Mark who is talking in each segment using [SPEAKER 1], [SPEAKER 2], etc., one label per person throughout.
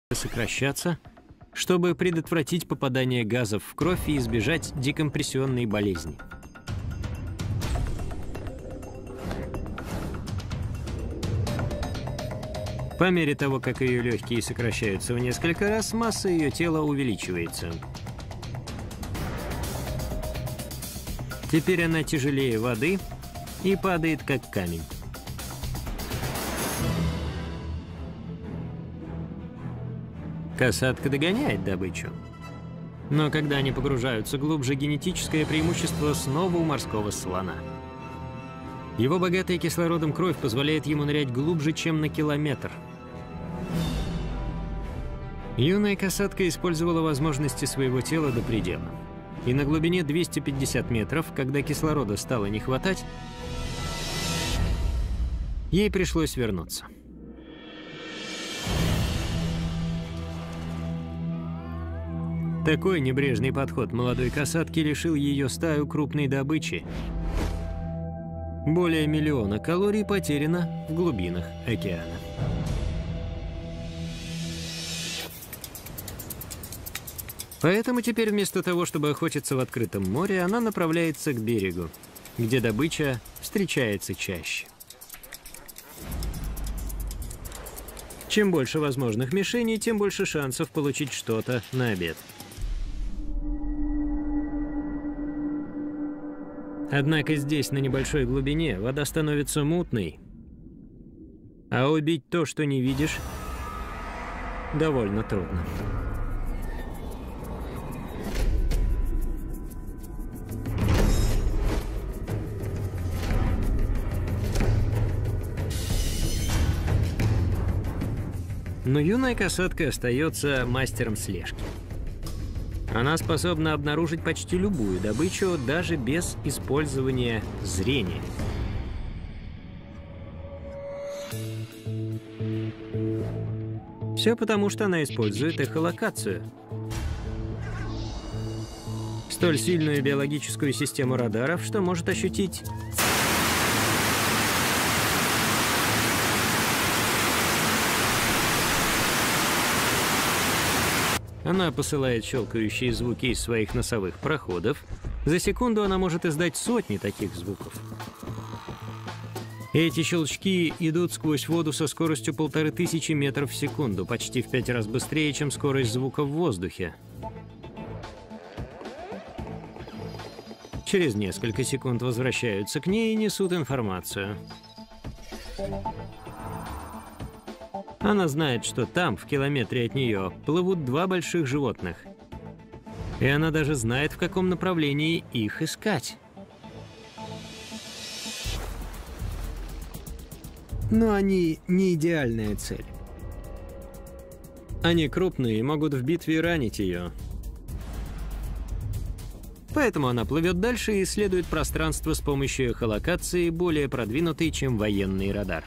[SPEAKER 1] сокращаться, чтобы предотвратить попадание газов в кровь и избежать декомпрессионной болезни. По мере того, как ее легкие сокращаются в несколько раз, масса ее тела увеличивается. Теперь она тяжелее воды и падает как камень. Касатка догоняет добычу. Но когда они погружаются глубже, генетическое преимущество снова у морского слона. Его богатая кислородом кровь позволяет ему нырять глубже, чем на километр. Юная касатка использовала возможности своего тела до предела. И на глубине 250 метров, когда кислорода стало не хватать, ей пришлось вернуться. Такой небрежный подход молодой касатки лишил ее стаю крупной добычи. Более 1 миллиона калорий потеряно в глубинах океана. Поэтому теперь вместо того, чтобы охотиться в открытом море, она направляется к берегу, где добыча встречается чаще. Чем больше возможных мишеней, тем больше шансов получить что-то на обед. Однако здесь, на небольшой глубине, вода становится мутной, а убить то, что не видишь, довольно трудно. Но юная касатка остается мастером слежки. Она способна обнаружить почти любую добычу, даже без использования зрения. Все потому, что она использует эхолокацию. Столь сильную биологическую систему радаров, что может ощутить Она посылает щелкающие звуки из своих носовых проходов. За секунду она может издать сотни таких звуков. Эти щелчки идут сквозь воду со скоростью 1500 метров в секунду, почти в 5 раз быстрее, чем скорость звука в воздухе. Через несколько секунд возвращаются к ней и несут информацию. Она знает, что там, в километре от нее, плывут 2 больших животных. И она даже знает, в каком направлении их искать. Но они не идеальная цель. Они крупные и могут в битве ранить ее. Поэтому она плывет дальше и исследует пространство с помощью эхолокации, более продвинутой, чем военный радар.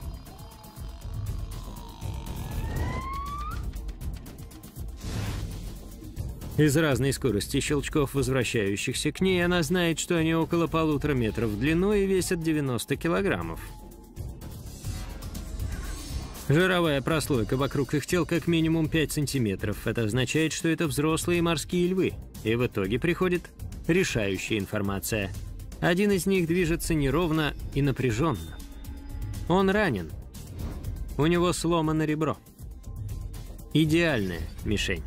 [SPEAKER 1] Из разной скорости щелчков, возвращающихся к ней, она знает, что они около 1,5 метра в длину и весят 90 килограммов. Жировая прослойка вокруг их тел как минимум 5 сантиметров. Это означает, что это взрослые морские львы. И в итоге приходит решающая информация. Один из них движется неровно и напряженно. Он ранен. У него сломано ребро. Идеальная мишень.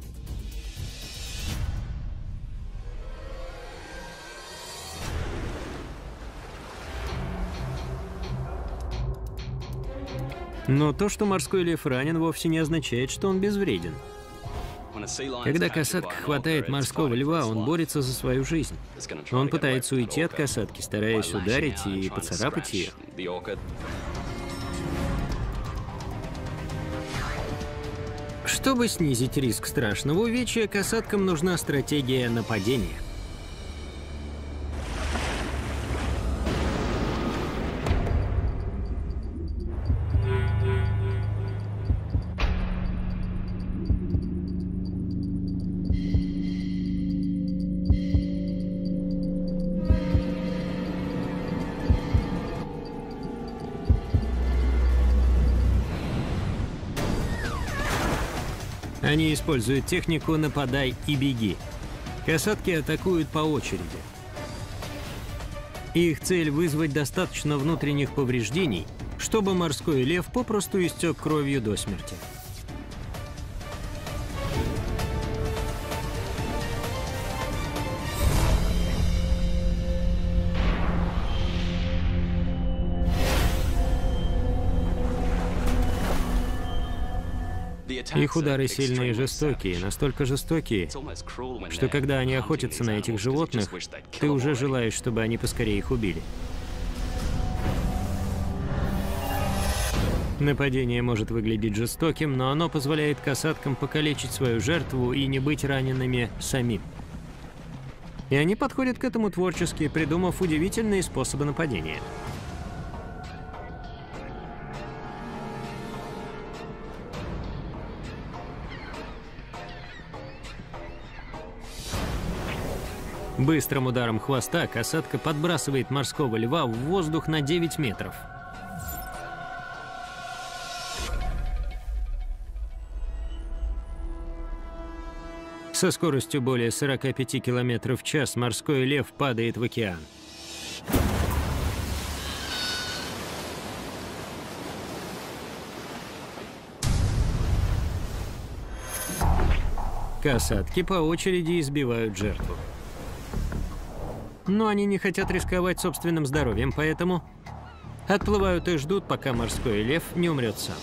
[SPEAKER 1] Но то, что морской лев ранен, вовсе не означает, что он безвреден. Когда касатка хватает морского льва, он борется за свою жизнь. Он пытается уйти от касатки, стараясь ударить и поцарапать ее. Чтобы снизить риск страшного увечья, касаткам нужна стратегия нападения. Они используют технику «нападай и беги». Касатки атакуют по очереди. Их цель — вызвать достаточно внутренних повреждений, чтобы морской лев попросту истек кровью до смерти. Их удары сильные и жестокие, настолько жестокие, что когда они охотятся на этих животных, ты уже желаешь, чтобы они поскорее их убили. Нападение может выглядеть жестоким, но оно позволяет касаткам покалечить свою жертву и не быть ранеными самим. И они подходят к этому творчески, придумав удивительные способы нападения. Быстрым ударом хвоста касатка подбрасывает морского льва в воздух на 9 метров. Со скоростью более 45 км в час морской лев падает в океан. Касатки по очереди избивают жертву. Но они не хотят рисковать собственным здоровьем, поэтому отплывают и ждут, пока морской лев не умрет сам.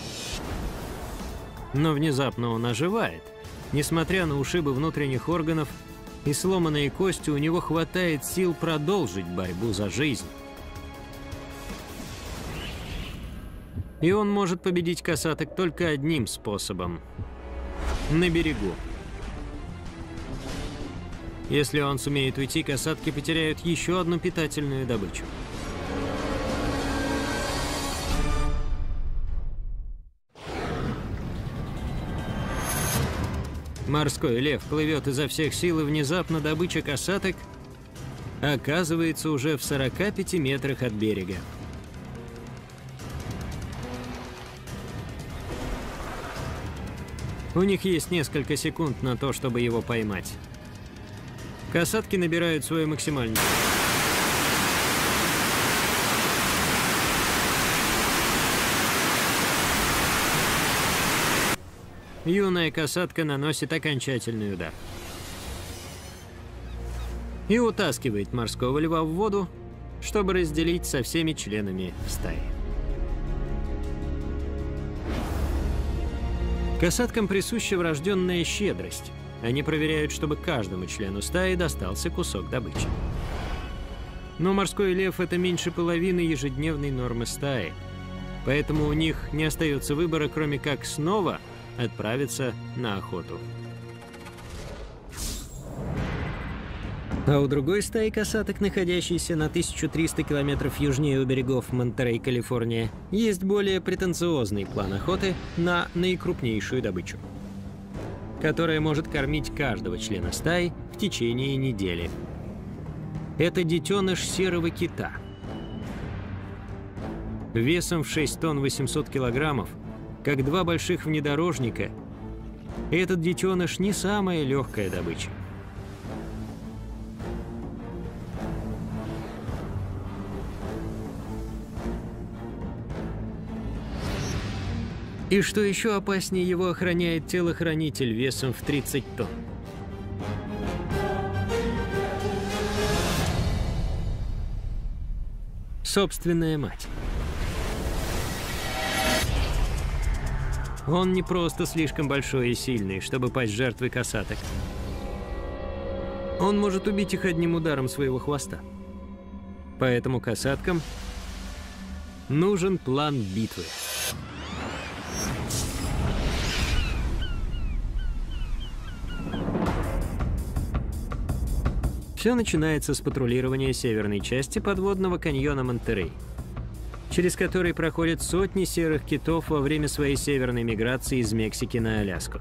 [SPEAKER 1] Но внезапно он оживает. Несмотря на ушибы внутренних органов и сломанные кости, у него хватает сил продолжить борьбу за жизнь. И он может победить касаток только одним способом – на берегу. Если он сумеет уйти, касатки потеряют еще одну питательную добычу. Морской лев плывет изо всех сил, и внезапно добыча касаток оказывается уже в 45 метрах от берега. У них есть несколько секунд на то, чтобы его поймать. Касатки набирают свою максимальную. Юная касатка наносит окончательный удар и утаскивает морского льва в воду, чтобы разделить со всеми членами стаи. Касаткам присуща врожденная щедрость. Они проверяют, чтобы каждому члену стаи достался кусок добычи. Но морской лев — это меньше половины ежедневной нормы стаи, поэтому у них не остается выбора, кроме как снова отправиться на охоту. А у другой стаи касаток, находящейся на 1300 километров южнее у берегов Монтерей, Калифорния, есть более претенциозный план охоты на наикрупнейшую добычу, которая может кормить каждого члена стаи в течение недели. Это детеныш серого кита. Весом в 6 тонн 800 килограммов, как два больших внедорожника, этот детеныш не самая легкая добыча. И что еще опаснее, его охраняет телохранитель весом в 30 тонн. Собственная мать. Он не просто слишком большой и сильный, чтобы пасть жертвой касаток. Он может убить их одним ударом своего хвоста. Поэтому касаткам нужен план битвы. Все начинается с патрулирования северной части подводного каньона Монтерей, через который проходят сотни серых китов во время своей северной миграции из Мексики на Аляску.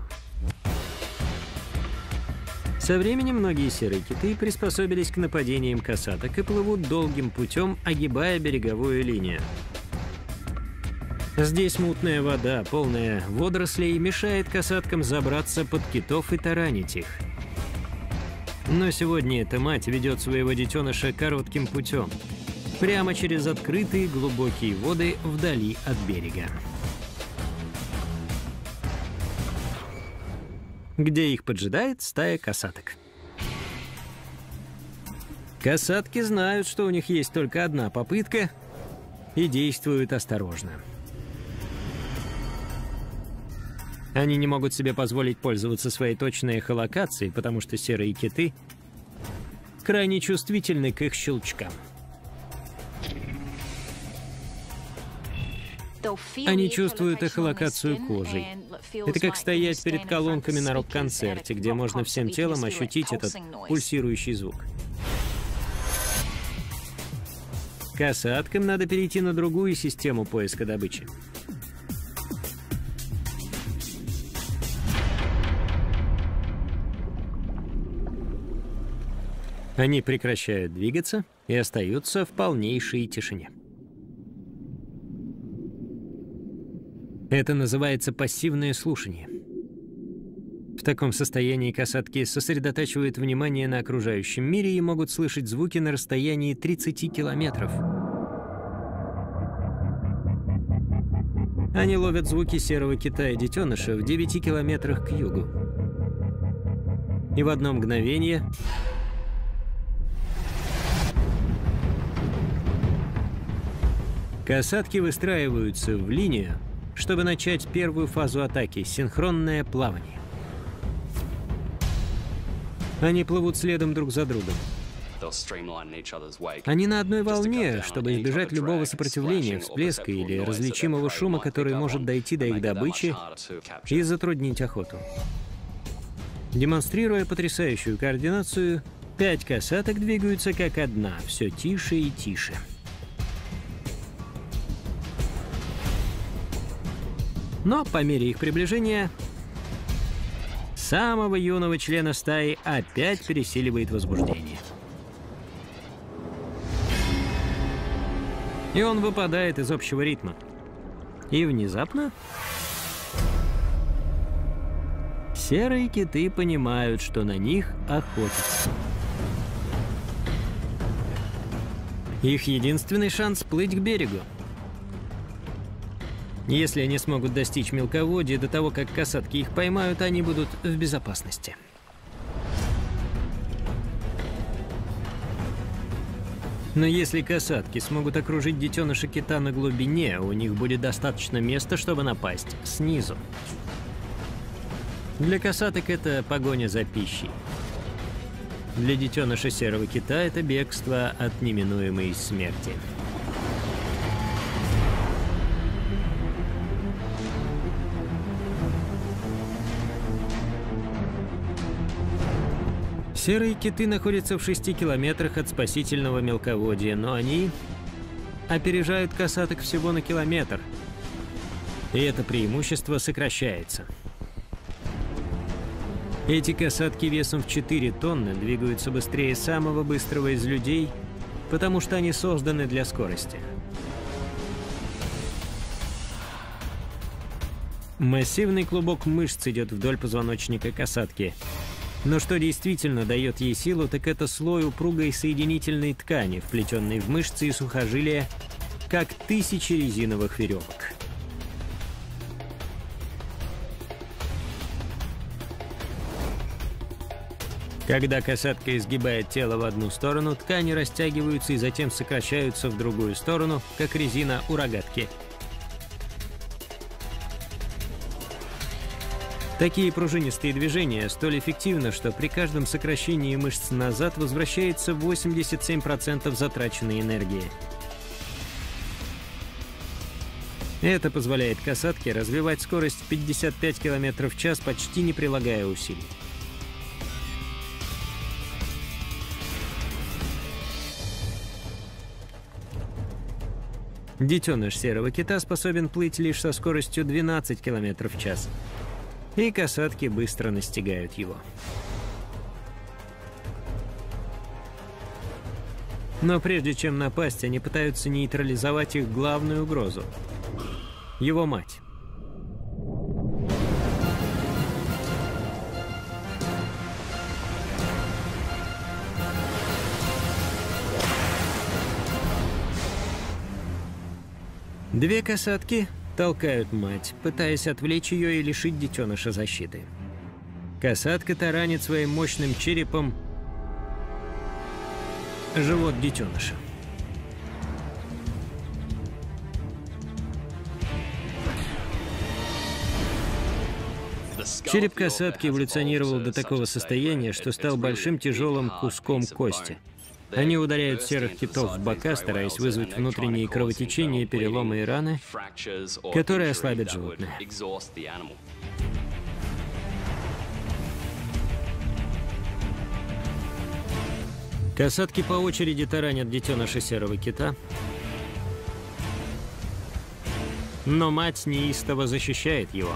[SPEAKER 1] Со временем многие серые киты приспособились к нападениям касаток и плывут долгим путем, огибая береговую линию. Здесь мутная вода, полная водорослей, мешает касаткам забраться под китов и таранить их. Но сегодня эта мать ведет своего детеныша коротким путем, прямо через открытые глубокие воды вдали от берега, где их поджидает стая касаток. Касатки знают, что у них есть только одна попытка, и действуют осторожно. Они не могут себе позволить пользоваться своей точной эхолокацией, потому что серые киты крайне чувствительны к их щелчкам. Они чувствуют эхолокацию кожей. Это как стоять перед колонками на рок-концерте, где можно всем телом ощутить этот пульсирующий звук. Касаткам надо перейти на другую систему поиска добычи. Они прекращают двигаться и остаются в полнейшей тишине. Это называется пассивное слушание. В таком состоянии касатки сосредотачивают внимание на окружающем мире и могут слышать звуки на расстоянии 30 километров. Они ловят звуки серого кита и детеныша в 9 километрах к югу. И в одно мгновение касатки выстраиваются в линию, чтобы начать первую фазу атаки — синхронное плавание. Они плывут следом друг за другом. Они на одной волне, чтобы избежать любого сопротивления, всплеска или различимого шума, который может дойти до их добычи и затруднить охоту. Демонстрируя потрясающую координацию, 5 касаток двигаются как одна, все тише и тише. Но по мере их приближения самого юного члена стаи опять пересиливает возбуждение. И он выпадает из общего ритма. И внезапно серые киты понимают, что на них охотятся. Их единственный шанс — плыть к берегу. Если они смогут достичь мелководья до того, как касатки их поймают, они будут в безопасности. Но если касатки смогут окружить детеныша кита на глубине, у них будет достаточно места, чтобы напасть снизу. Для касаток это погоня за пищей. Для детеныша серого кита это бегство от неминуемой смерти. Серые киты находятся в 6 километрах от спасительного мелководья, но они опережают касаток всего на километр. И это преимущество сокращается. Эти касатки весом в 4 тонны двигаются быстрее самого быстрого из людей, потому что они созданы для скорости. Массивный клубок мышц идет вдоль позвоночника касатки. Но что действительно дает ей силу, так это слой упругой соединительной ткани, вплетенной в мышцы и сухожилия, как тысячи резиновых веревок. Когда касатка изгибает тело в одну сторону, ткани растягиваются и затем сокращаются в другую сторону, как резина у рогатки. Такие пружинистые движения столь эффективны, что при каждом сокращении мышц назад возвращается 87% затраченной энергии. Это позволяет касатке развивать скорость 55 км в час, почти не прилагая усилий. Детеныш серого кита способен плыть лишь со скоростью 12 км в час. И касатки быстро настигают его. Но прежде чем напасть, они пытаются нейтрализовать их главную угрозу. его мать. Две касатки толкают мать, пытаясь отвлечь ее и лишить детеныша защиты. Касатка таранит своим мощным черепом живот детеныша. Череп касатки эволюционировал до такого состояния, что стал большим тяжелым куском кости. Они ударяют серых китов в бока, стараясь вызвать внутренние кровотечения, переломы и раны, которые ослабят животное. Касатки по очереди таранят детеныша серого кита, но мать неистово защищает его.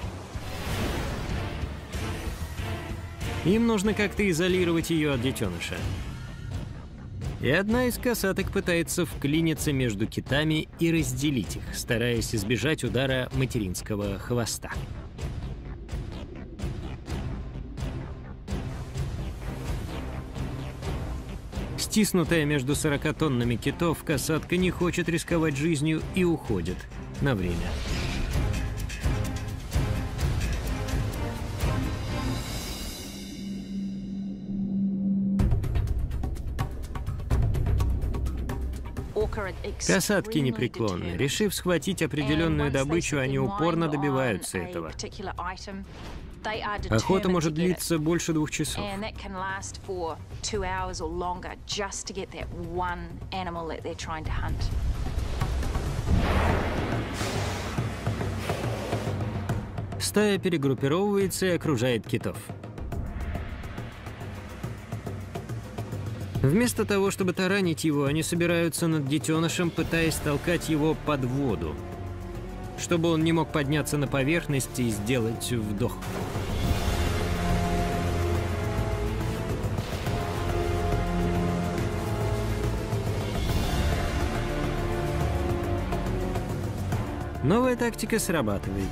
[SPEAKER 1] Им нужно как-то изолировать ее от детеныша. И одна из касаток пытается вклиниться между китами и разделить их, стараясь избежать удара материнского хвоста. Стиснутая между 40 тоннами китов, касатка не хочет рисковать жизнью и уходит на время. Касатки непреклонны. Решив схватить определенную добычу, они упорно добиваются этого. Охота может длиться больше 2 часов. Стая перегруппировывается и окружает китов. Вместо того, чтобы таранить его, они собираются над детенышем, пытаясь толкать его под воду, чтобы он не мог подняться на поверхность и сделать вдох. Новая тактика срабатывает.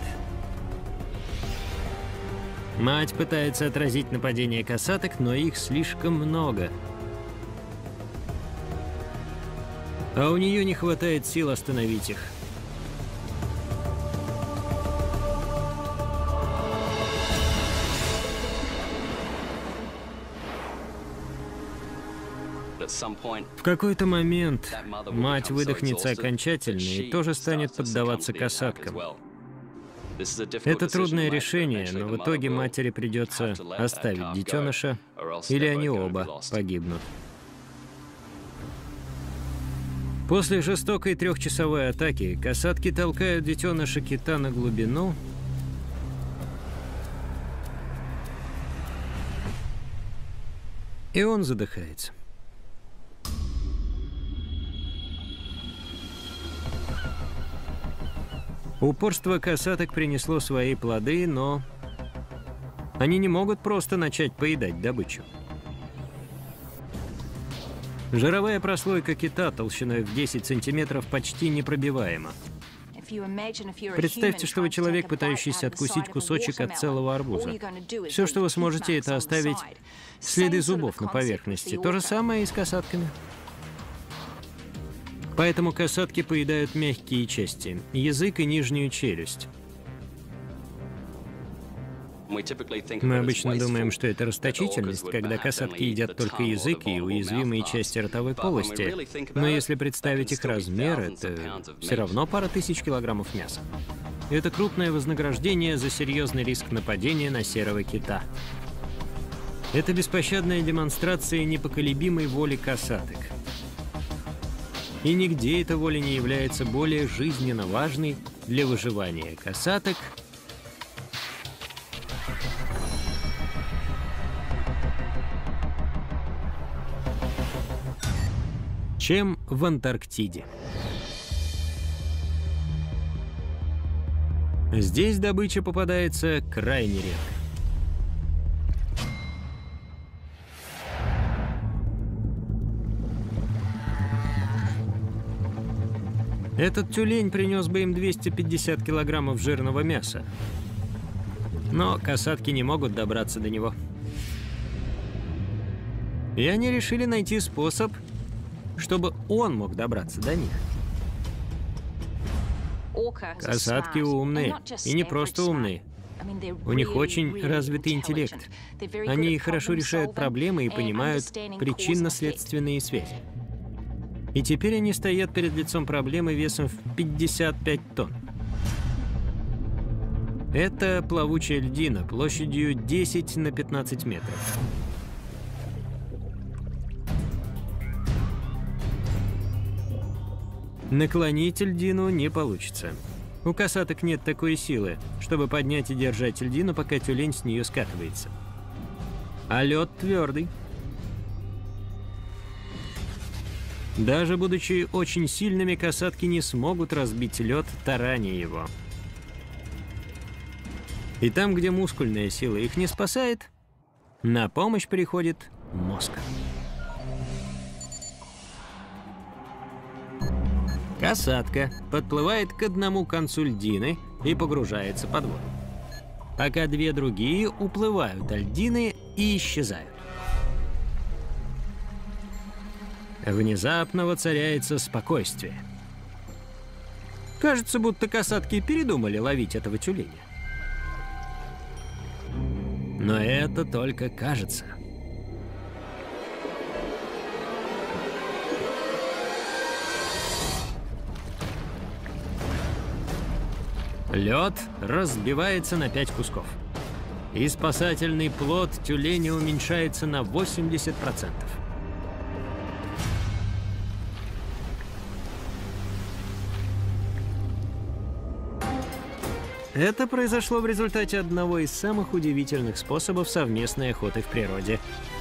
[SPEAKER 1] Мать пытается отразить нападение касаток, но их слишком много. А у нее не хватает сил остановить их. В какой-то момент мать выдохнется окончательно и тоже станет поддаваться касаткам. Это трудное решение, но в итоге матери придется оставить детеныша, или они оба погибнут. После жестокой 3-часовой атаки касатки толкают детеныша кита на глубину, и он задыхается. Упорство касаток принесло свои плоды, но они не могут просто начать поедать добычу. Жировая прослойка кита толщиной в 10 сантиметров почти непробиваема. Представьте, что вы человек, пытающийся откусить кусочек от целого арбуза. Все, что вы сможете, это оставить следы зубов на поверхности. То же самое и с касатками. Поэтому касатки поедают мягкие части – язык и нижнюю челюсть. Мы обычно думаем, что это расточительность, когда касатки едят только язык и уязвимые части ротовой полости. Но если представить их размер, это все равно пара тысяч килограммов мяса. Это крупное вознаграждение за серьезный риск нападения на серого кита. Это беспощадная демонстрация непоколебимой воли касаток. И нигде эта воля не является более жизненно важной для выживания касаток, чем в Антарктиде. Здесь добыча попадается крайне редко. Этот тюлень принес бы им 250 килограммов жирного мяса. Но касатки не могут добраться до него. И они решили найти способ, чтобы он мог добраться до них. Касатки умные, и не просто умные. У них очень развитый интеллект. Они хорошо решают проблемы и понимают причинно-следственные связи. И теперь они стоят перед лицом проблемы весом в 55 тонн. Это плавучая льдина площадью 10 на 15 метров. Наклонить льдину не получится. У касаток нет такой силы, чтобы поднять и держать льдину, пока тюлень с нее скатывается. А лед твердый. Даже будучи очень сильными, касатки не смогут разбить лед, тараня его. И там, где мускульная сила их не спасает, на помощь приходит мозг. Касатка подплывает к одному концу льдины и погружается под воду, пока две другие уплывают от льдины и исчезают. Внезапно воцаряется спокойствие. Кажется, будто касатки передумали ловить этого тюленя. Но это только кажется. Лед разбивается на 5 кусков. И спасательный плод тюленя уменьшается на 80%. Это произошло в результате одного из самых удивительных способов совместной охоты в природе.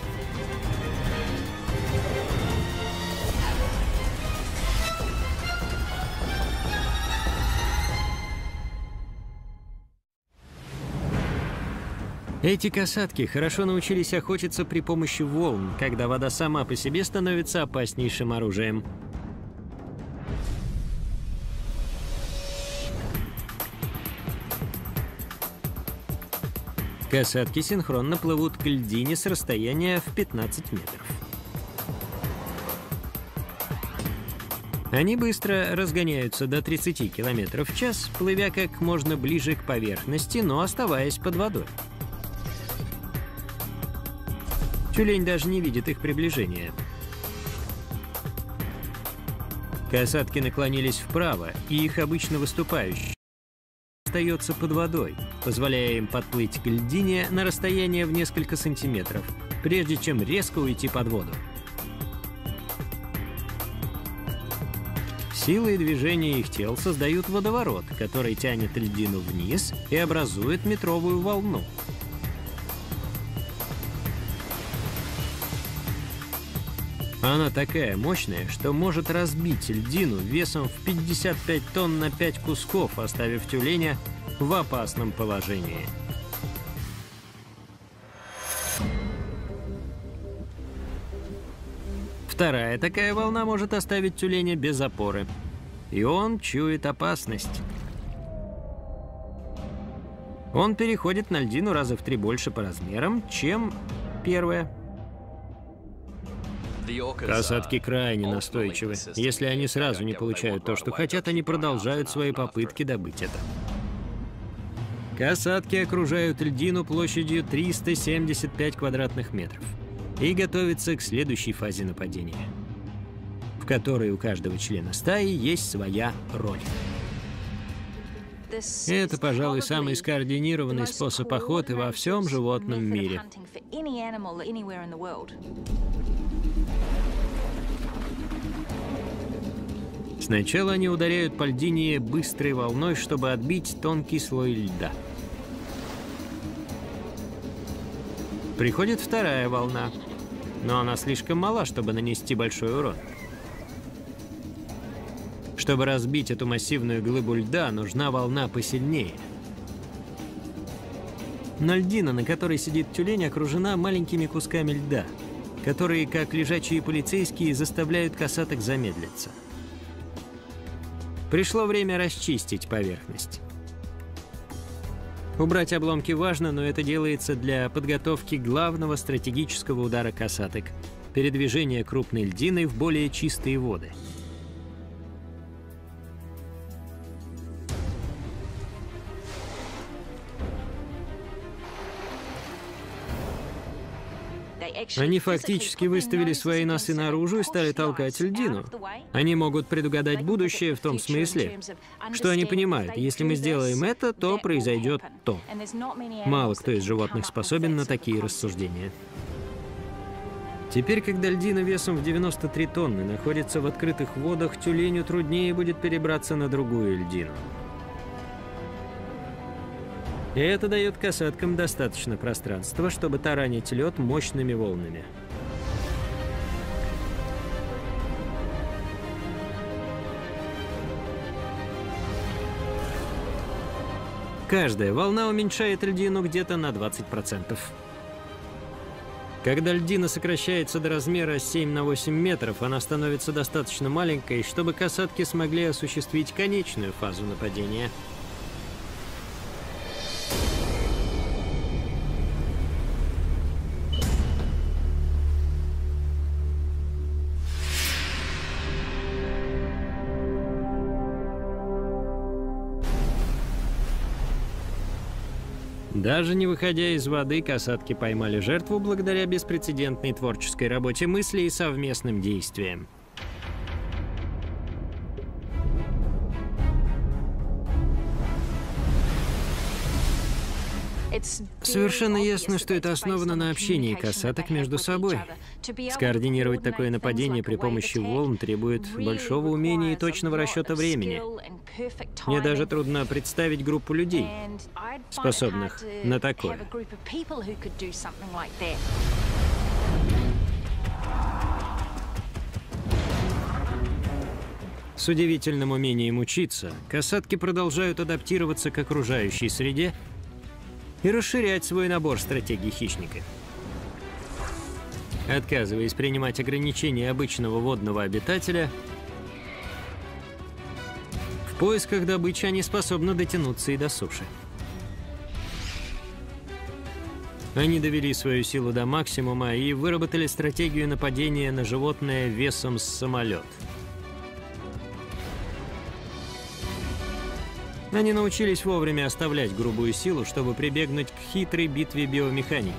[SPEAKER 1] Эти касатки хорошо научились охотиться при помощи волн, когда вода сама по себе становится опаснейшим оружием. Касатки синхронно плывут к льдине с расстояния в 15 метров. Они быстро разгоняются до 30 км в час, плывя как можно ближе к поверхности, но оставаясь под водой. Тюлень даже не видит их приближения. Касатки наклонились вправо, и их обычно выступающий остается под водой, позволяя им подплыть к льдине на расстояние в несколько сантиметров, прежде чем резко уйти под воду. Сила и движение их тел создают водоворот, который тянет льдину вниз и образует метровую волну. Она такая мощная, что может разбить льдину весом в 55 тонн на 5 кусков, оставив тюленя в опасном положении. Вторая такая волна может оставить тюленя без опоры, и он чует опасность. Он переходит на льдину раза в 3 больше по размерам, чем первая. Касатки крайне настойчивы. Если они сразу не получают то, что хотят, они продолжают свои попытки добыть это. Касатки окружают льдину площадью 375 квадратных метров и готовятся к следующей фазе нападения, в которой у каждого члена стаи есть своя роль. Это, пожалуй, самый скоординированный способ охоты во всем животном мире. Сначала они ударяют по льдине быстрой волной, чтобы отбить тонкий слой льда. Приходит вторая волна, но она слишком мала, чтобы нанести большой урон. Чтобы разбить эту массивную глыбу льда, нужна волна посильнее. Но льдина, на которой сидит тюлень, окружена маленькими кусками льда, которые, как лежачие полицейские, заставляют касаток замедлиться. Пришло время расчистить поверхность. Убрать обломки важно, но это делается для подготовки главного стратегического удара касаток – передвижения крупной льдины в более чистые воды. Они фактически выставили свои носы наружу и стали толкать льдину. Они могут предугадать будущее в том смысле, что они понимают, если мы сделаем это, то произойдет то. Мало кто из животных способен на такие рассуждения. Теперь, когда льдина весом в 93 тонны находится в открытых водах, тюленю труднее будет перебраться на другую льдину. И это дает касаткам достаточно пространства, чтобы таранить лед мощными волнами. Каждая волна уменьшает льдину где-то на 20%. Когда льдина сокращается до размера 7 на 8 метров, она становится достаточно маленькой, чтобы касатки смогли осуществить конечную фазу нападения. Даже не выходя из воды, касатки поймали жертву благодаря беспрецедентной творческой работе мысли и совместным действиям. Совершенно ясно, что это основано на общении касаток между собой. Скоординировать такое нападение при помощи волн требует большого умения и точного расчета времени. Мне даже трудно представить группу людей, способных на такое. С удивительным умением учиться, касатки продолжают адаптироваться к окружающей среде и расширять свой набор стратегий хищника. Отказываясь принимать ограничения обычного водного обитателя, в поисках добычи они способны дотянуться и до суши. Они довели свою силу до максимума и выработали стратегию нападения на животное весом с самолет. Они научились вовремя оставлять грубую силу, чтобы прибегнуть к хитрой битве биомеханики.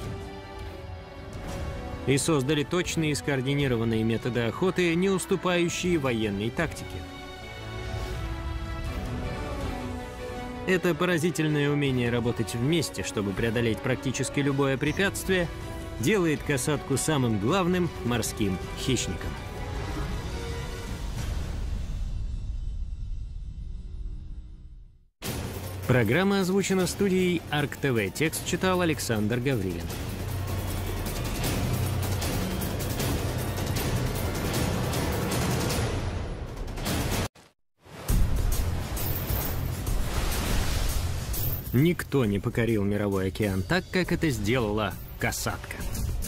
[SPEAKER 1] И создали точные и скоординированные методы охоты, не уступающие военной тактике. Это поразительное умение работать вместе, чтобы преодолеть практически любое препятствие, делает касатку самым главным морским хищником. Программа озвучена студией Арк ТВ. Текст читал Александр Гаврилин. Никто не покорил мировой океан так, как это сделала касатка.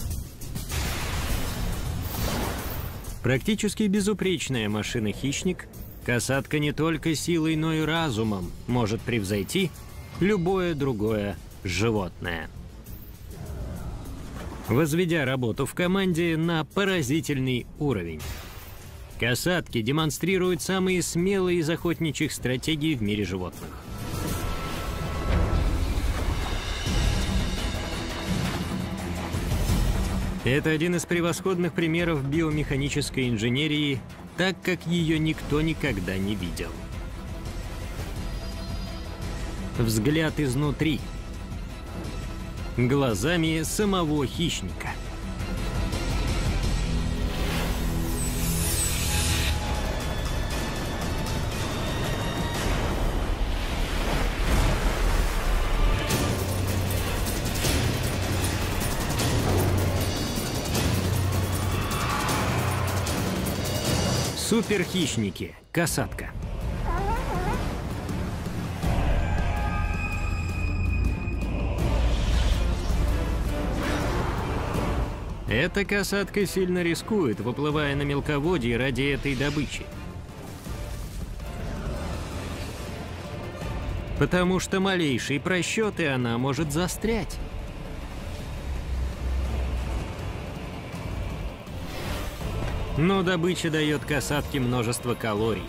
[SPEAKER 1] Практически безупречная машина-хищник, касатка не только силой, но и разумом может превзойти любое другое животное, возведя работу в команде на поразительный уровень. Касатки демонстрируют самые смелые из охотничьих стратегий в мире животных. Это один из превосходных примеров биомеханической инженерии, так как ее никто никогда не видел. Взгляд изнутри. Глазами самого хищника. Суперхищники. Касатка. Эта касатка сильно рискует, выплывая на мелководье ради этой добычи. Потому что малейший просчет, и она может застрять. Но добыча дает касатке множество калорий.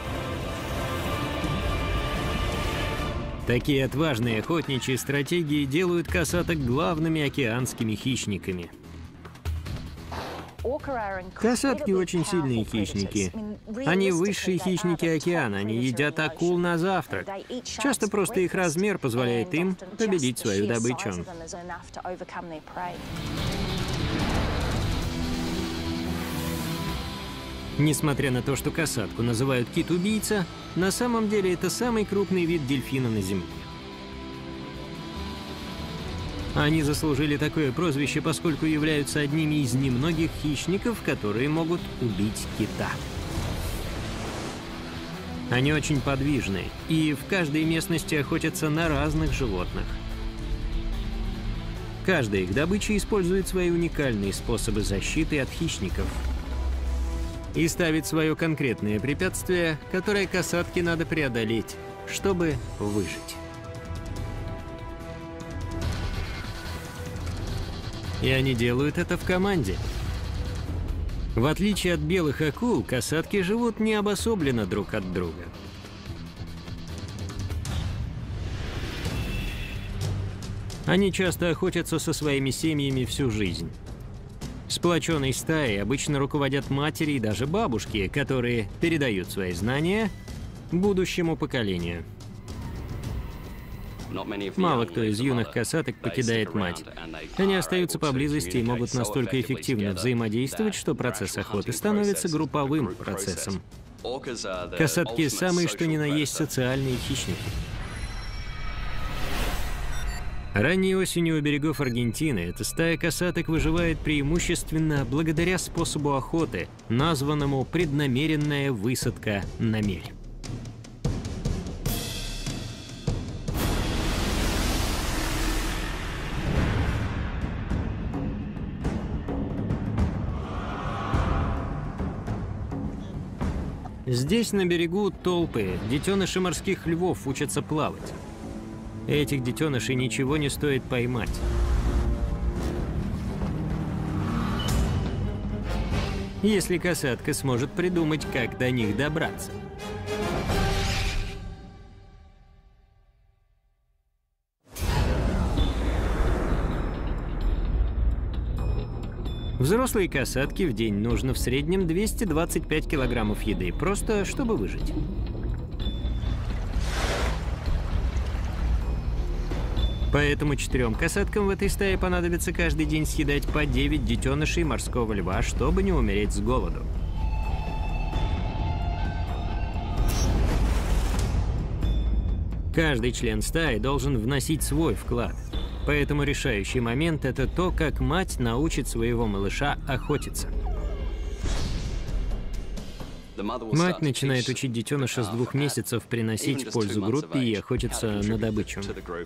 [SPEAKER 1] Такие отважные охотничьи стратегии делают касаток главными океанскими хищниками. Касатки очень сильные хищники. Они высшие хищники океана, они едят акул на завтрак. Часто просто их размер позволяет им победить свою добычу. Несмотря на то, что касатку называют кит-убийца, на самом деле это самый крупный вид дельфина на Земле. Они заслужили такое прозвище, поскольку являются одними из немногих хищников, которые могут убить кита. Они очень подвижны и в каждой местности охотятся на разных животных. Каждая их добыча использует свои уникальные способы защиты от хищников и ставит свое конкретное препятствие, которое касатке надо преодолеть, чтобы выжить. И они делают это в команде. В отличие от белых акул, касатки живут не обособленно друг от друга. Они часто охотятся со своими семьями всю жизнь. Сплоченной стаей обычно руководят матери и даже бабушки, которые передают свои знания будущему поколению. Мало кто из юных касаток покидает мать. Они остаются поблизости и могут настолько эффективно взаимодействовать, что процесс охоты становится групповым процессом. Касатки – самые что ни на есть социальные хищники. Ранней осенью у берегов Аргентины эта стая касаток выживает преимущественно благодаря способу охоты, названному «преднамеренная высадка на мель». Здесь на берегу толпы детеныши морских львов учатся плавать. Этих детенышей ничего не стоит поймать. Если касатка сможет придумать, как до них добраться. Взрослые касатки в день нужно в среднем 225 килограммов еды, просто чтобы выжить. Поэтому 4 касаткам в этой стае понадобится каждый день съедать по 9 детенышей морского льва, чтобы не умереть с голоду. Каждый член стаи должен вносить свой вклад. Поэтому решающий момент – это то, как мать научит своего малыша охотиться. Мать начинает учить детеныша с 2 месяцев приносить пользу группе и охотиться на добычу.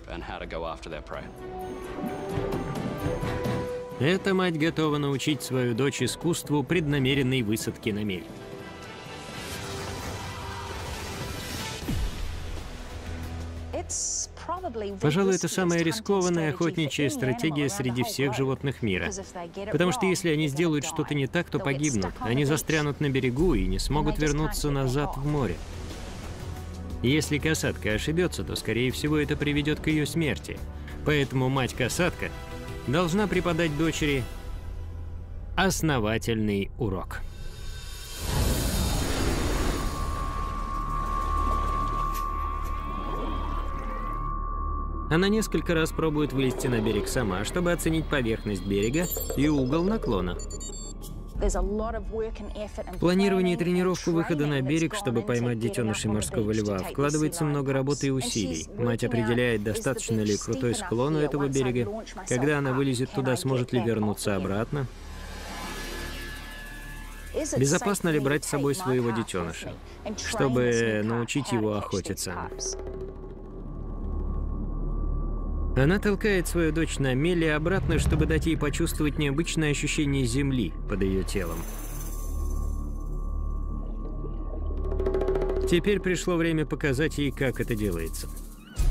[SPEAKER 1] Эта мать готова научить свою дочь искусству преднамеренной высадки на мель. Пожалуй, это самая рискованная охотничья стратегия среди всех животных мира. Потому что если они сделают что-то не так, то погибнут. Они застрянут на берегу и не смогут вернуться назад в море. Если касатка ошибется, то, скорее всего, это приведет к ее смерти. Поэтому мать-касатка должна преподать дочери основательный урок. Она несколько раз пробует вылезти на берег сама, чтобы оценить поверхность берега и угол наклона. Планирование и тренировку выхода на берег, чтобы поймать детенышей морского льва, вкладывается много работы и усилий. Мать определяет, достаточно ли крутой склон у этого берега, когда она вылезет туда, сможет ли вернуться обратно. Безопасно ли брать с собой своего детеныша, чтобы научить его охотиться. Она толкает свою дочь на мель и обратно, чтобы дать ей почувствовать необычное ощущение земли под ее телом. Теперь пришло время показать ей, как это делается.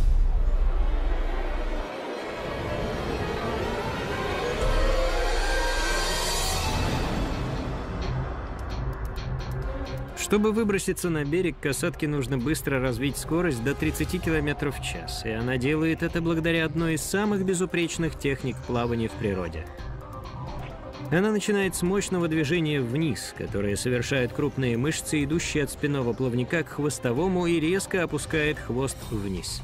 [SPEAKER 1] Чтобы выброситься на берег, касатке нужно быстро развить скорость до 30 км в час, и она делает это благодаря одной из самых безупречных техник плавания в природе. Она начинает с мощного движения вниз, которое совершают крупные мышцы, идущие от спинного плавника к хвостовому, и резко опускает хвост вниз.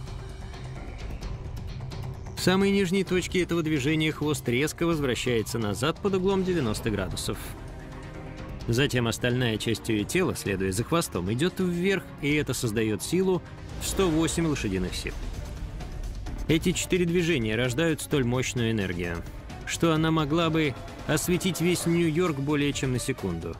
[SPEAKER 1] В самой нижней точке этого движения хвост резко возвращается назад под углом 90 градусов. Затем остальная часть ее тела, следуя за хвостом, идет вверх, и это создает силу в 108 лошадиных сил. Эти 4 движения рождают столь мощную энергию, что она могла бы осветить весь Нью-Йорк более чем на секунду.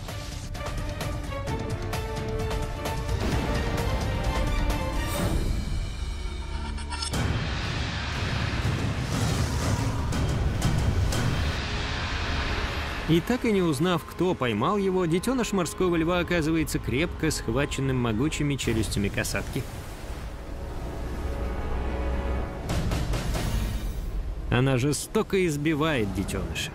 [SPEAKER 1] И так и не узнав, кто поймал его, детеныш морского льва оказывается крепко схваченным могучими челюстями касатки. Она жестоко избивает детеныша.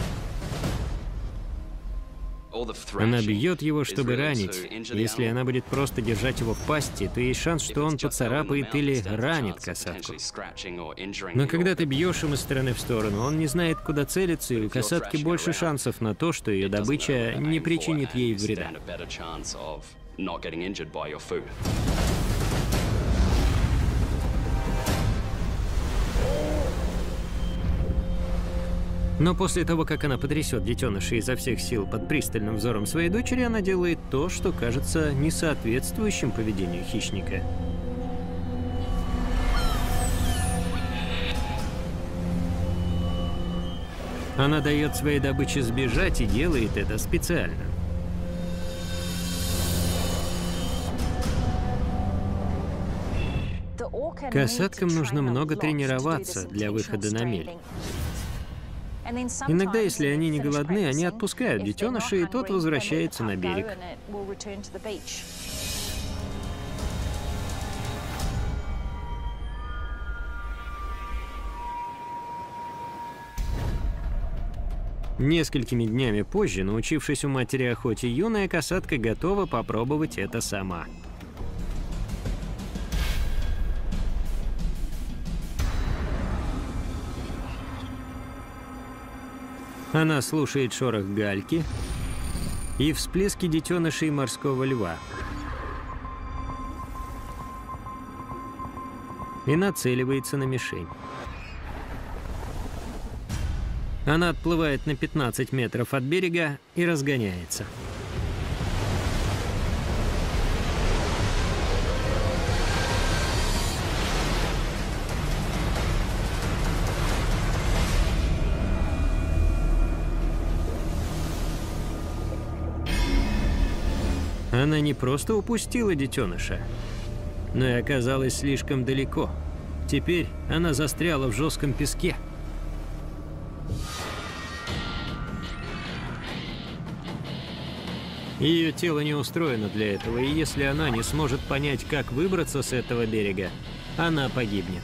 [SPEAKER 1] Она бьет его, чтобы ранить. Если она будет просто держать его в пасти, то есть шанс, что он поцарапает или ранит касатку. Но когда ты бьешь им из стороны в сторону, он не знает, куда целиться, и у касатки больше шансов на то, что ее добыча не причинит ей вреда. Но после того, как она потрясет детеныша изо всех сил под пристальным взором своей дочери, она делает то, что кажется несоответствующим поведению хищника. Она дает своей добыче сбежать и делает это специально. Касаткам нужно много тренироваться для выхода на мель. Иногда, если они не голодны, они отпускают детеныша, и тот возвращается на берег. Несколькими днями позже, научившись у матери охоте, юная касатка готова попробовать это сама. Она слушает шорох гальки и всплески детенышей морского льва. И нацеливается на мишень. Она отплывает на 15 метров от берега и разгоняется. Она не просто упустила детеныша, но и оказалась слишком далеко. Теперь она застряла в жестком песке. Ее тело не устроено для этого, и если она не сможет понять, как выбраться с этого берега, она погибнет.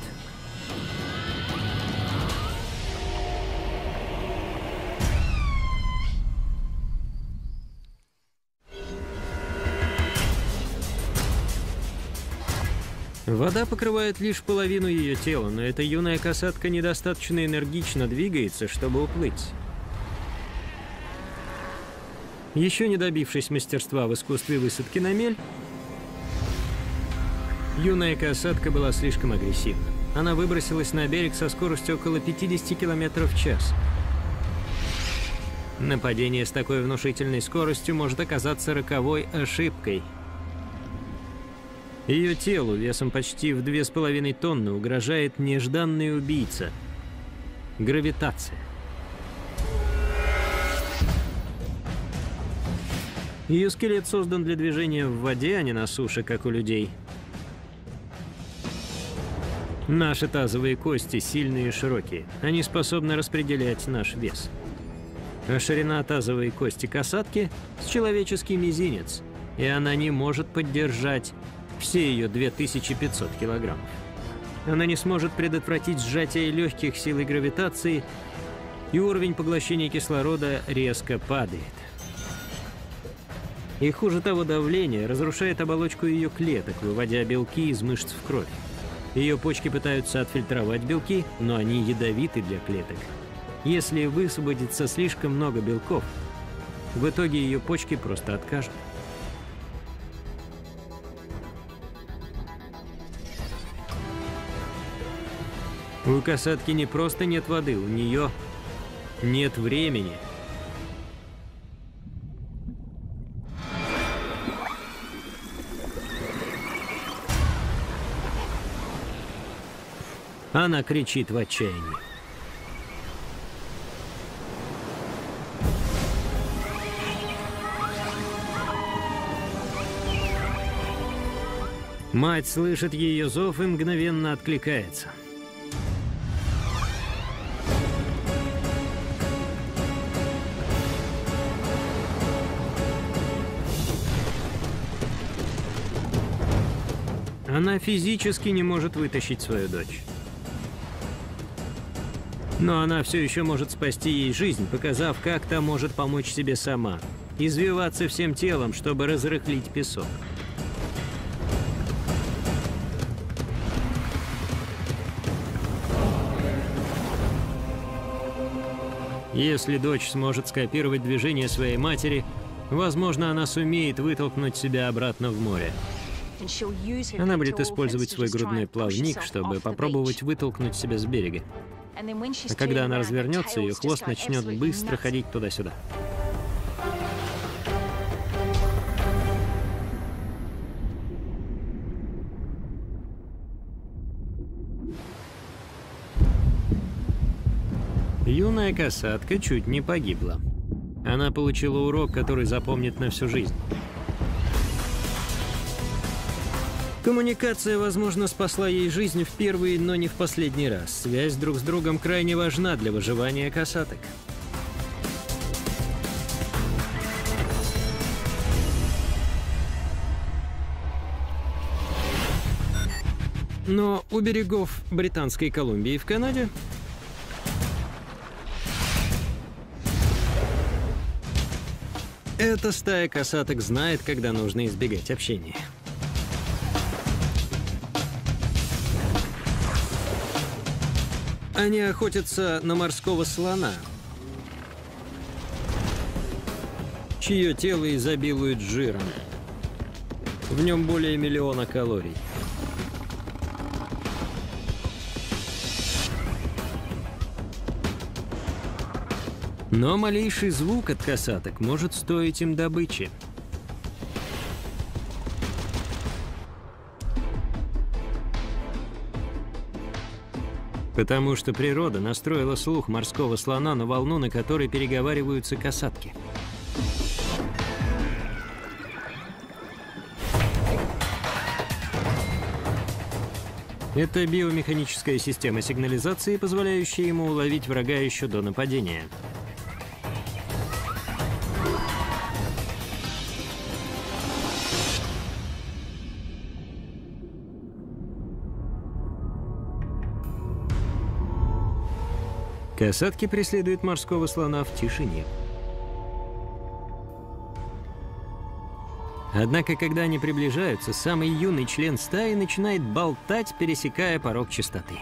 [SPEAKER 1] Вода покрывает лишь половину ее тела, но эта юная касатка недостаточно энергично двигается, чтобы уплыть. Еще не добившись мастерства в искусстве высадки на мель, юная касатка была слишком агрессивна. Она выбросилась на берег со скоростью около 50 км в час. Нападение с такой внушительной скоростью может оказаться роковой ошибкой. Ее телу весом почти в 2,5 тонны угрожает нежданный убийца – гравитация. Ее скелет создан для движения в воде, а не на суше, как у людей. Наши тазовые кости сильные и широкие. Они способны распределять наш вес. А ширина тазовой кости касатки с человеческий мизинец, и она не может поддержать все ее 2500 килограммов. Она не сможет предотвратить сжатие легких силой гравитации, и уровень поглощения кислорода резко падает. И хуже того, давление разрушает оболочку ее клеток, выводя белки из мышц в кровь. Ее почки пытаются отфильтровать белки, но они ядовиты для клеток. Если высвободится слишком много белков, в итоге ее почки просто откажут. У касатки не просто нет воды, у нее нет времени. Она кричит в отчаянии. Мать слышит ее зов и мгновенно откликается. Она физически не может вытащить свою дочь. Но она все еще может спасти ей жизнь, показав, как та может помочь себе сама. Извиваться всем телом, чтобы разрыхлить песок. Если дочь сможет скопировать движение своей матери, возможно, она сумеет вытолкнуть себя обратно в море. Она будет использовать свой грудной плавник, чтобы попробовать вытолкнуть себя с берега. А когда она развернется, ее хвост начнет быстро ходить туда-сюда. Юная касатка чуть не погибла. Она получила урок, который запомнит на всю жизнь. Коммуникация, возможно, спасла ей жизнь в первый, но не в последний раз. Связь друг с другом крайне важна для выживания касаток. Но у берегов Британской Колумбии в Канаде эта стая касаток знает, когда нужно избегать общения. Они охотятся на морского слона, чье тело изобилует жиром. В нем более 1 миллиона калорий. Но малейший звук от касаток может стоить им добычи. Потому что природа настроила слух морского слона на волну, на которой переговариваются касатки. Это биомеханическая система сигнализации, позволяющая ему уловить врага еще до нападения. Касатки преследуют морского слона в тишине. Однако, когда они приближаются, самый юный член стаи начинает болтать, пересекая порог чистоты.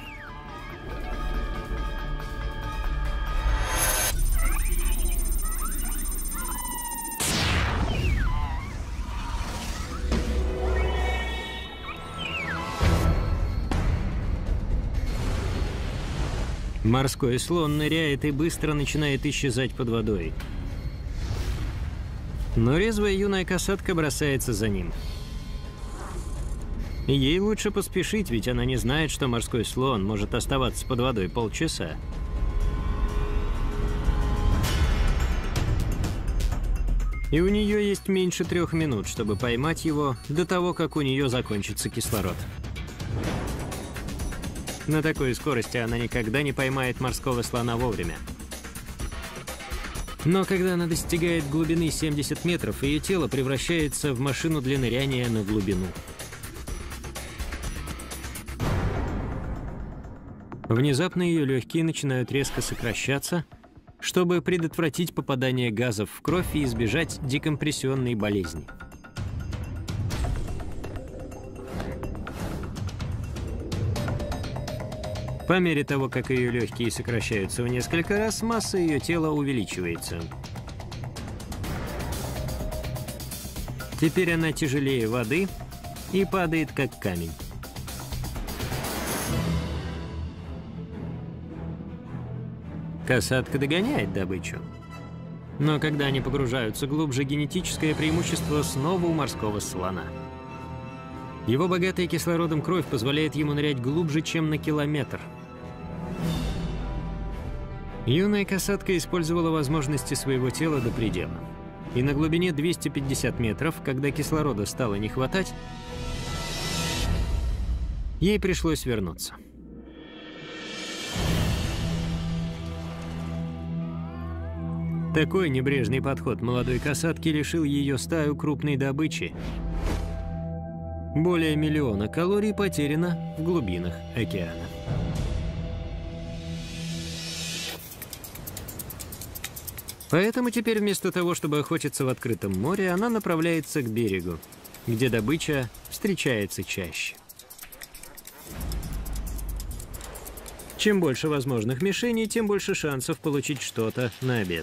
[SPEAKER 1] Морской слон ныряет и быстро начинает исчезать под водой. Но резвая юная касатка бросается за ним. Ей лучше поспешить, ведь она не знает, что морской слон может оставаться под водой полчаса. И у нее есть меньше 3 минут, чтобы поймать его до того, как у нее закончится кислород. На такой скорости она никогда не поймает морского слона вовремя. Но когда она достигает глубины 70 метров, ее тело превращается в машину для ныряния на глубину. Внезапно ее легкие начинают резко сокращаться, чтобы предотвратить попадание газов в кровь и избежать декомпрессионной болезни. По мере того, как ее легкие сокращаются в несколько раз, масса ее тела увеличивается. Теперь она тяжелее воды и падает как камень. Касатка догоняет добычу. Но когда они погружаются глубже, генетическое преимущество снова у морского слона. Его богатая кислородом кровь позволяет ему нырять глубже, чем на километр. Юная касатка использовала возможности своего тела до предела. И на глубине 250 метров, когда кислорода стало не хватать, ей пришлось вернуться. Такой небрежный подход молодой касатки лишил ее стаю крупной добычи. Более 1 миллиона калорий потеряно в глубинах океана. Поэтому теперь вместо того, чтобы охотиться в открытом море, она направляется к берегу, где добыча встречается чаще. Чем больше возможных мишеней, тем больше шансов получить что-то на обед.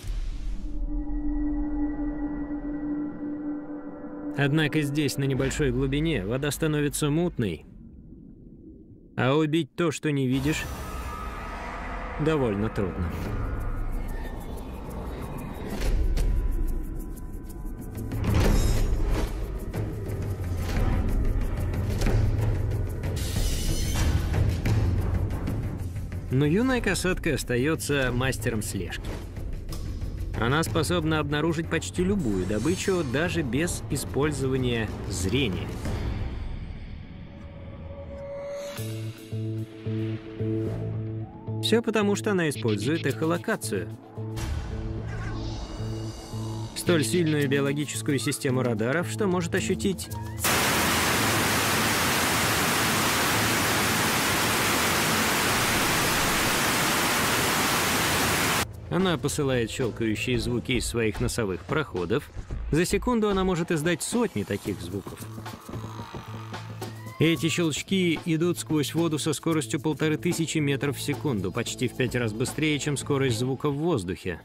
[SPEAKER 1] Однако здесь, на небольшой глубине, вода становится мутной, а убить то, что не видишь, довольно трудно. Но юная касатка остается мастером слежки. Она способна обнаружить почти любую добычу, даже без использования зрения. Все потому, что она использует эхолокацию. Столь сильную биологическую систему радаров, что может ощутить Она посылает щелкающие звуки из своих носовых проходов. За секунду она может издать сотни таких звуков. Эти щелчки идут сквозь воду со скоростью 1500 метров в секунду, почти в 5 раз быстрее, чем скорость звука в воздухе.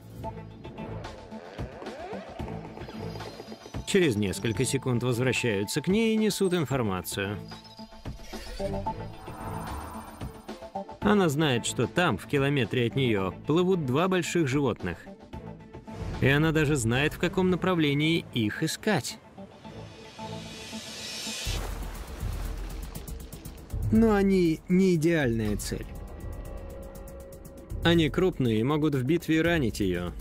[SPEAKER 1] Через несколько секунд возвращаются к ней и несут информацию. Она знает, что там, в километре от нее, плывут 2 больших животных. И она даже знает, в каком направлении их искать. Но они не идеальная цель. Они крупные и могут в битве ранить ее.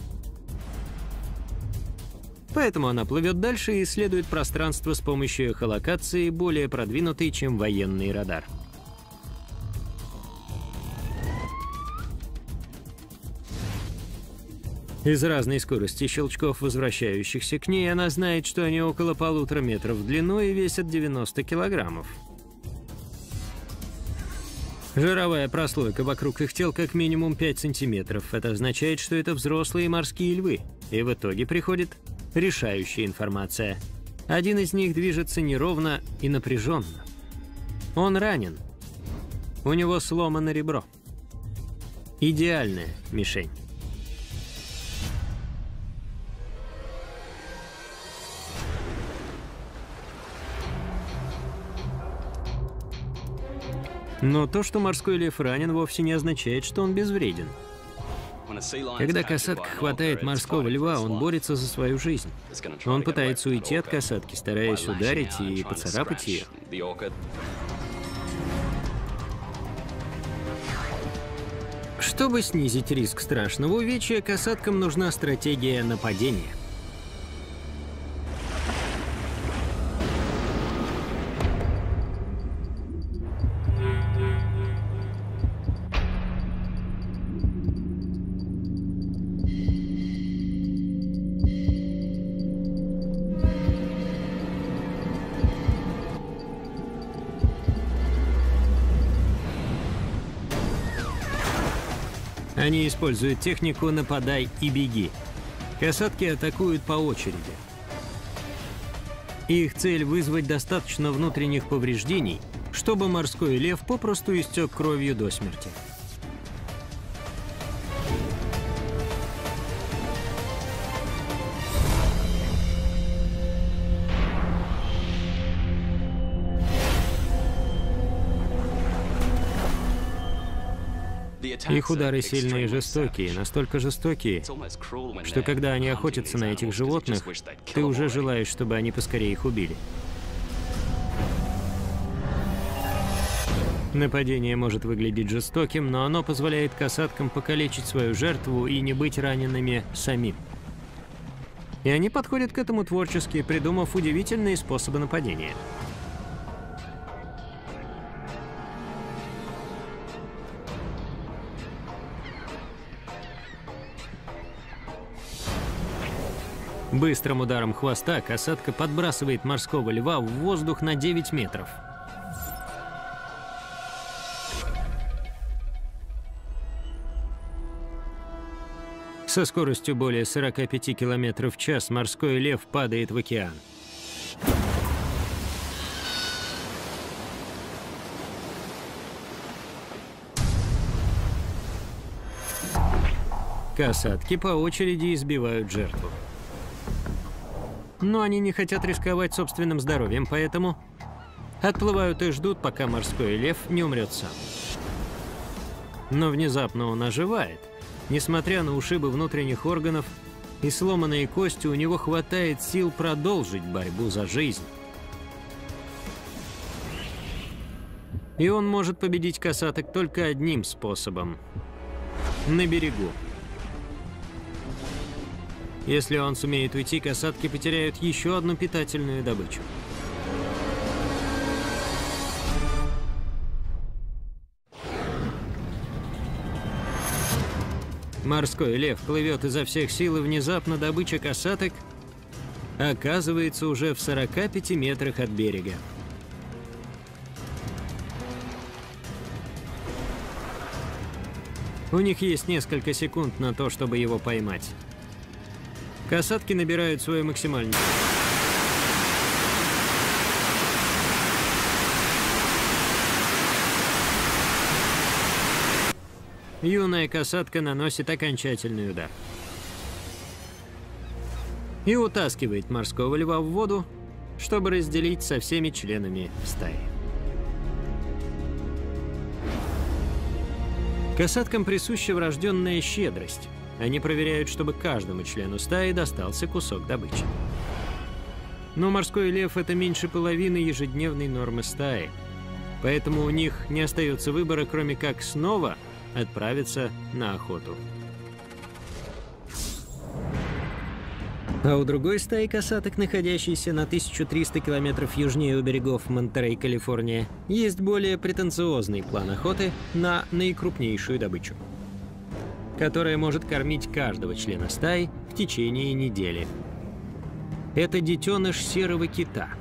[SPEAKER 1] Поэтому она плывет дальше и исследует пространство с помощью эхолокации, более продвинутой, чем военный радар. Из разной скорости щелчков, возвращающихся к ней, она знает, что они около 1,5 метра в длину и весят 90 килограммов. Жировая прослойка вокруг их тел как минимум 5 сантиметров. Это означает, что это взрослые морские львы. И в итоге приходит решающая информация. Один из них движется неровно и напряженно. Он ранен. У него сломано ребро. Идеальная мишень. Но то, что морской лев ранен, вовсе не означает, что он безвреден. Когда касатка хватает морского льва, он борется за свою жизнь. Он пытается уйти от касатки, стараясь ударить и поцарапать ее. Чтобы снизить риск страшного увечья, касаткам нужна стратегия нападения. Они используют технику «нападай и беги». Касатки атакуют по очереди. Их цель — вызвать достаточно внутренних повреждений, чтобы морской лев попросту истек кровью до смерти. Их удары сильные и жестокие, настолько жестокие, что когда они охотятся на этих животных, ты уже желаешь, чтобы они поскорее их убили. Нападение может выглядеть жестоким, но оно позволяет касаткам покалечить свою жертву и не быть ранеными самим. И они подходят к этому творчески, придумав удивительные способы нападения. Быстрым ударом хвоста касатка подбрасывает морского льва в воздух на 9 метров. Со скоростью более 45 км в час морской лев падает в океан. Касатки по очереди избивают жертву. Но они не хотят рисковать собственным здоровьем, поэтому отплывают и ждут, пока морской лев не умрет сам. Но внезапно он оживает. Несмотря на ушибы внутренних органов и сломанные кости, у него хватает сил продолжить борьбу за жизнь. И он может победить касаток только одним способом – на берегу. Если он сумеет уйти, касатки потеряют еще одну питательную добычу. Морской лев плывет изо всех сил, и внезапно добыча касаток оказывается уже в 45 метрах от берега. У них есть несколько секунд на то, чтобы его поймать. Касатки набирают свою максимальную. Юная касатка наносит окончательный удар и утаскивает морского льва в воду, чтобы разделить со всеми членами стаи. Касаткам присуща врожденная щедрость. Они проверяют, чтобы каждому члену стаи достался кусок добычи. Но морской лев — это меньше половины ежедневной нормы стаи, поэтому у них не остается выбора, кроме как снова отправиться на охоту. А у другой стаи касаток, находящейся на 1300 километров южнее у берегов Монтерей, Калифорния, есть более претенциозный план охоты на наикрупнейшую добычу, которая может кормить каждого члена стаи в течение недели. Это детеныш серого кита.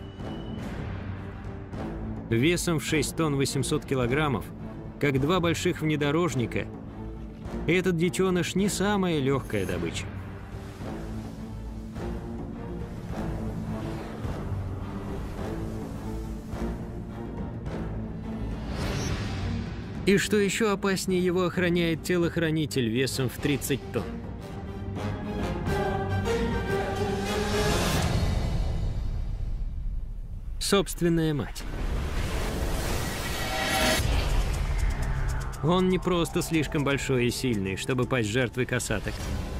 [SPEAKER 1] Весом в 6 тонн 800 килограммов, как два больших внедорожника, этот детеныш не самая легкая добыча. И что еще опаснее, его охраняет телохранитель весом в 30 тонн. Собственная мать. Он не просто слишком большой и сильный, чтобы пасть жертвой касаток.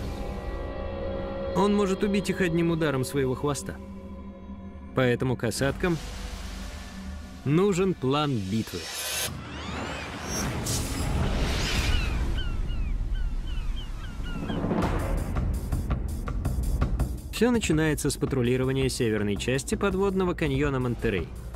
[SPEAKER 1] Он может убить их одним ударом своего хвоста. Поэтому касаткам нужен план битвы. Все начинается с патрулирования северной части подводного каньона Монтерей.